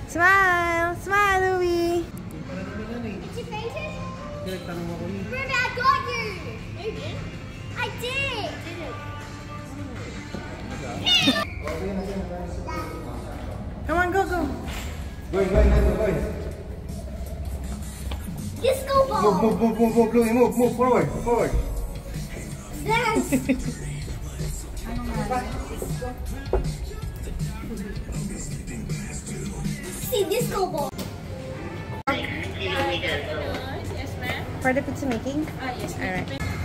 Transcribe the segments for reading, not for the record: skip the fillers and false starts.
Smile! Smile, Louie! Did you faint it? Ruby, I got you! You did? I did! Come on, go, go! Go. Disco ball! Move, Louie, move, forward. Yes! See, disco ball! Yes, ma'am. For the pizza making? Yes, Alright.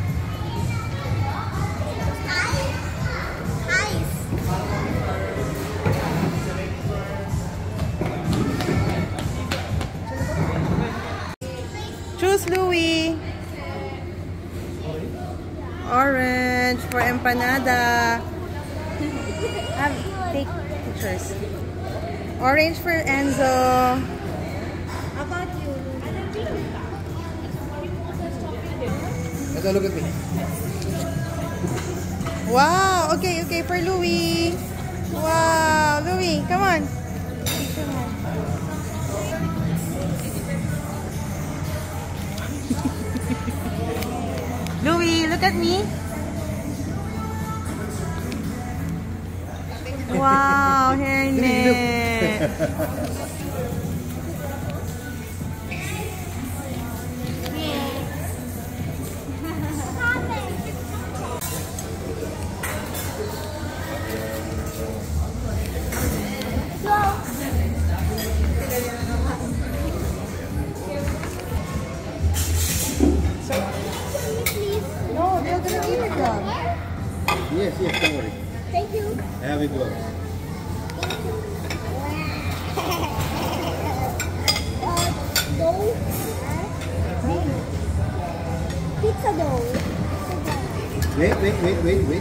Ice! Choose, Louie! Orange for empanada. Take pictures. Orange for Enzo. How about you? Let's look at me. Wow! Okay, for Louie. Wow! Louie, come on. Picture mo. Louie, look at me. Wow, hairnet. No, they're gonna give it them. Yes, don't worry. Thank you. I have it gloves. Dough. Pizza dough. Wait.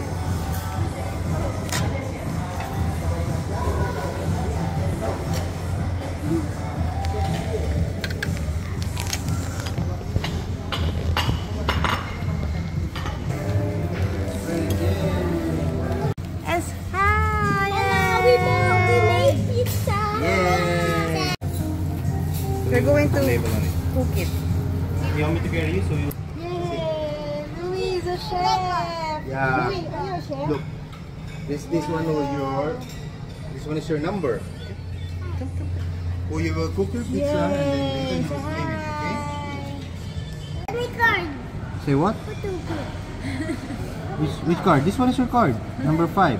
As high. We made pizza. Yeah. We're going to Label on it. cook it. You want me to carry you so you... Yay! Louie is a chef. Yeah. Wait, are you a chef? Look. This one was this one is your number. Oh, you will cook your pizza and then later you will claim it, okay? My card. Say what? What to do? Which card? This one is your card. Number 5.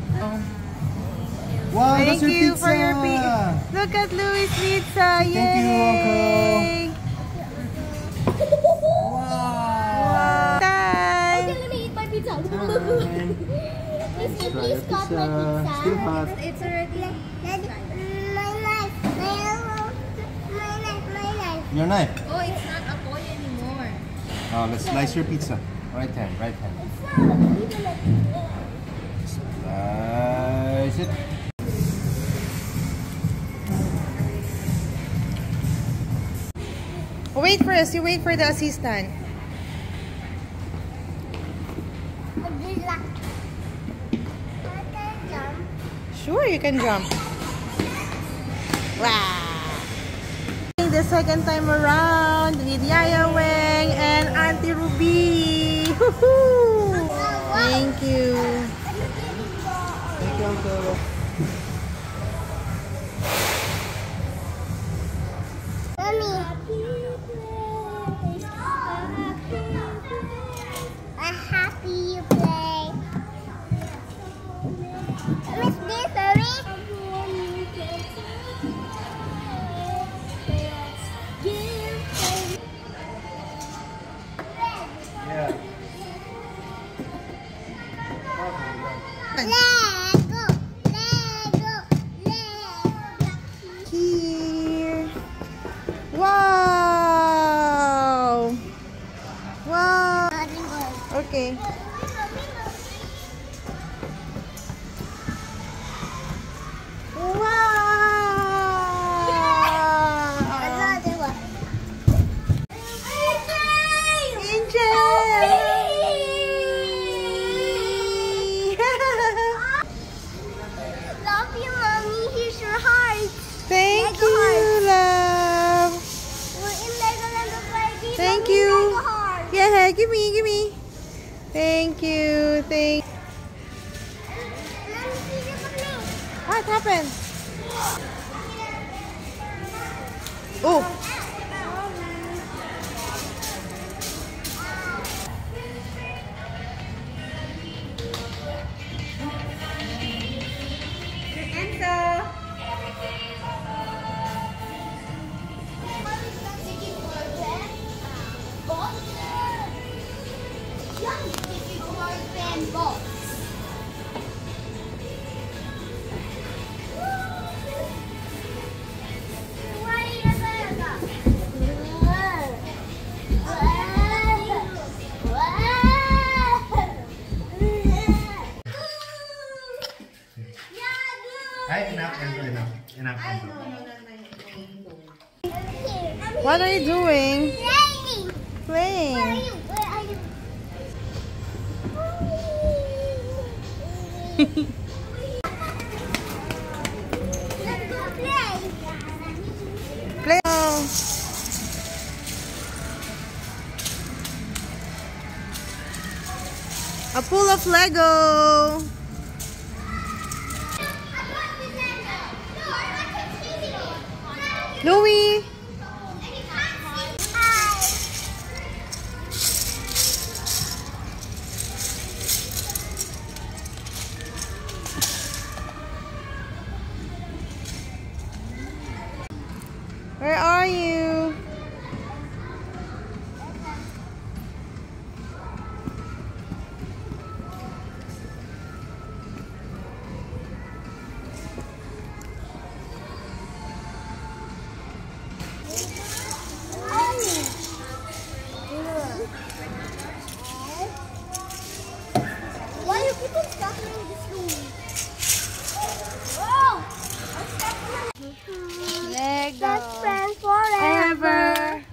Wow, Thank that's your you pizza. for your pizza. Look at Louie's pizza. Yay! Thank you, Wow. Time. Okay, let me eat my pizza. Please got my Pizza. pizza. Still hot. It's already my knife. Your knife. Oh, it's not a boy anymore. Oh, let's slice your pizza. Right hand. Slice it. Wait for us. You wait for the assistant. Sure, you can jump. Wow. The second time around with Yaya Weng and Auntie Ruby. Woohoo! Thank you. Thank you, Uncle. A happy place. Miss this, hurry. Yeah. Lego. Here. Wow. Wow. Okay. Another one. Angel. Love you, mommy. Here's your heart. Thank you. Give me. Thank you. What happened? Oh. Enough. What are you doing? Playing. Playing. Where are you? Let's go play. Play. A pool of Lego. Louie. Where are you? Why do people stop in this room? Oh! Lego. Best friend forever.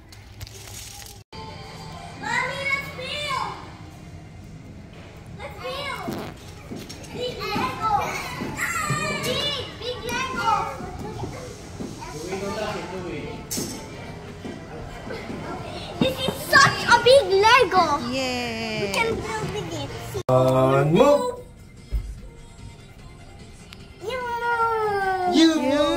Mommy, let's build. Let's build. Big Lego. Big Lego. This is such a big Lego. Yeah. We can build with it. Move. You.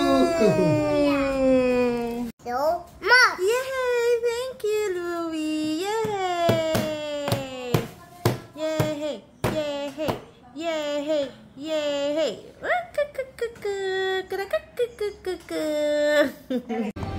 So much. Yay! Thank you, Louie. Yay! Yay! Yay! Yay! Yay!